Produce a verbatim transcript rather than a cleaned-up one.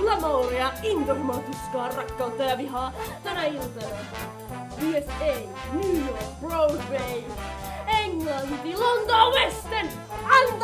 glamouria, intohimoa, tuskaa, rakkautta ja vihaa. Tänä iltana U S A, New York, Broadway, Englanti, Lontoon, West End,